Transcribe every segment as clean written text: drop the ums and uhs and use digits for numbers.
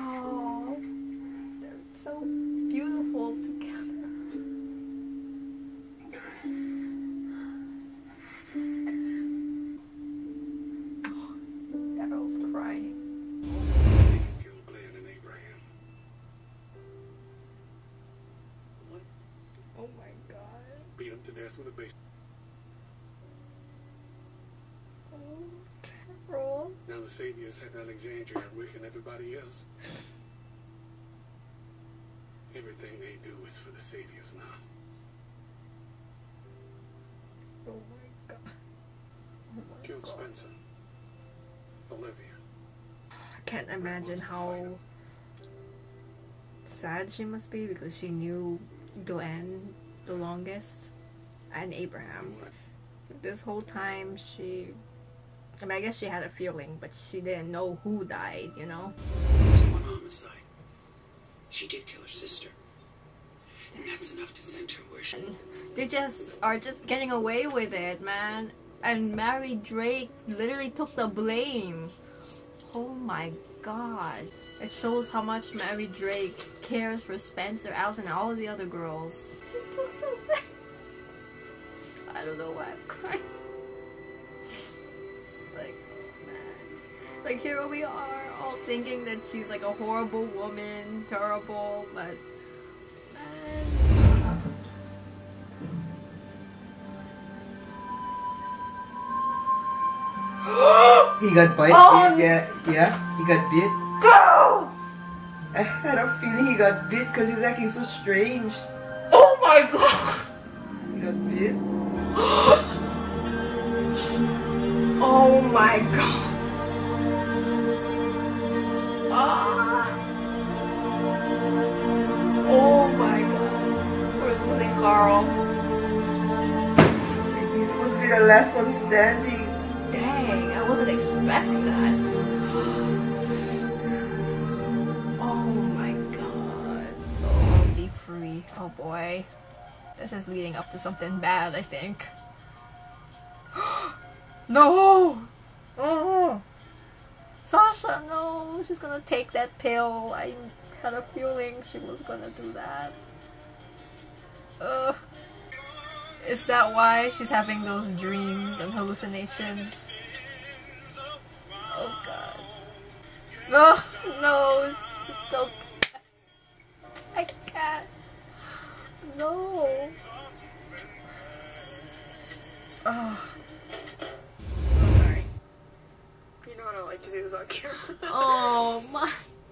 Oh, they're so beautiful together. Daryl's crying. Killed Glenn and Abraham. What? Oh my god. Beat him to death with a baseball. Oh, Daryl. Now the Saviors had Alexandria and Rick and everybody else. Everything they do is for the Saviors now. Oh my god. Oh my Killed god. Spencer. Olivia. I can't imagine how sad she must be because she knew Glenn the longest and Abraham. This whole time I mean, I guess she had a feeling, but she didn't know who died, you know? It was one homicide. She did kill her sister. And that's enough to send her where she... They are just getting away with it, man. And Mary Drake literally took the blame. Oh my god. It shows how much Mary Drake cares for Spencer, Alice, and all of the other girls. She took the blame. I don't know why I'm crying. Like, man. Like, here we are, all thinking that she's like a horrible woman, terrible, but... man. He got bit, Oh! yeah, he got bit. Go! I had a feeling he got bit because he's acting so strange. Oh my god! He got bit. Oh my god! Ah. Oh my god! We're losing Carl. He's supposed to be the last one standing. Dang, I wasn't expecting that. Oh my god. Oh, be free. Oh boy. This is leading up to something bad, I think. No! Oh! Sasha, no! She's gonna take that pill. I had a feeling she was gonna do that. Ugh. Is that why she's having those dreams and hallucinations? Oh god. No! No! Don't. I can't. No. Oh. Sorry. You know what I like to do is on camera. Oh my.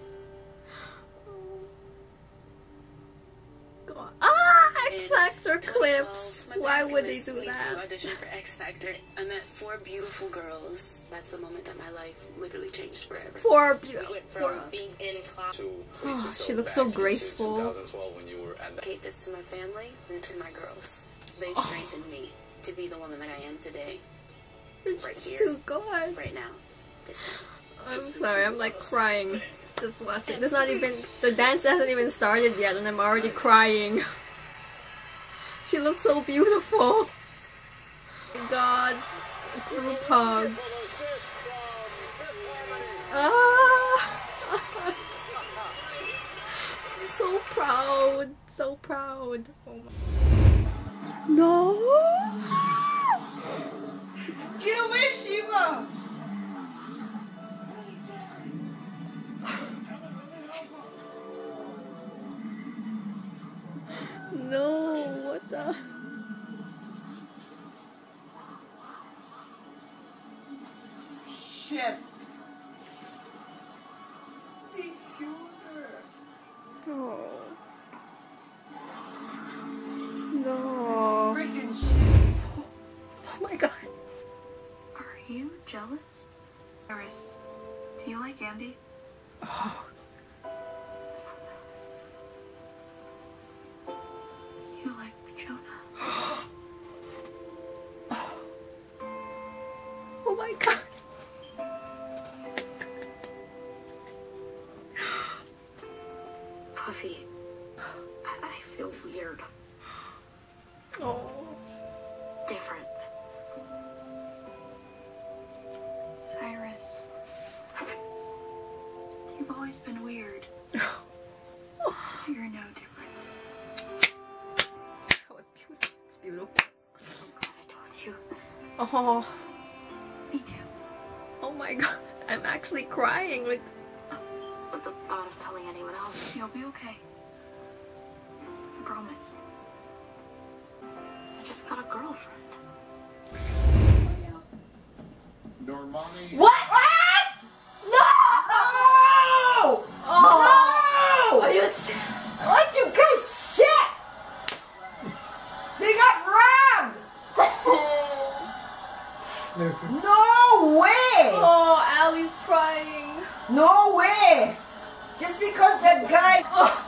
God. Ah! X Factor clips. Why would they do that? To audition for X Factor, I met 4 beautiful girls. That's the moment that my life literally changed forever. 4 We beautiful. went from being in class To Oh, she looks so graceful. 2012 when you were at the... dedicate this to my family and to my girls. They strengthened me to be the woman that I am today. Right It's here. too good. Right now. This time. I'm sorry, I'm like crying just watching. There's not even, the dance hasn't even started yet and I'm already crying. She looks so beautiful. Oh my god. Group hug. Ah. I'm so proud. So proud. Oh my. No! Get away, Shiva! No, what the? Shit. They killed her. Oh. No. Freaking shit. Oh my god. Are you jealous? Iris, do you like Andy? Oh. You like Jonah? Oh my god. Puffy, I feel weird. Oh. Different. Cyrus, you've always always been weird. You're no different. That was beautiful. It's beautiful. I'm glad I told you. Oh, Me too. oh my god. I'm actually crying. Like, But the thought of telling anyone else, you'll be okay. I promise. I just got a girlfriend. Normani. what? No! No! Oh! No! Are you? What you guys shit? They got robbed! No way! Oh, Allie's crying. No way! Just because that guy.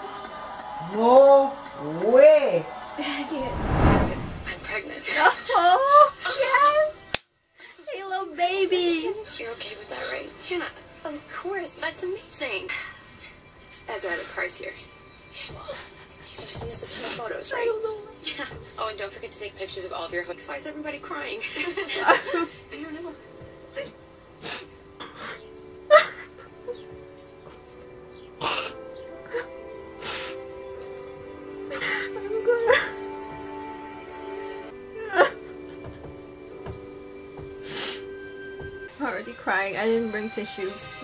No way! Dang it. I'm pregnant. Oh, yes! Hello, baby. You're okay with that, right? Yeah, of course. That's amazing. Ezra, the car's here. Well, you're gonna send us a ton of photos, right? I don't know. Yeah. Oh, and don't forget to take pictures of all of your hooks. Why is everybody crying? I don't know. I'm already crying. I didn't bring tissues.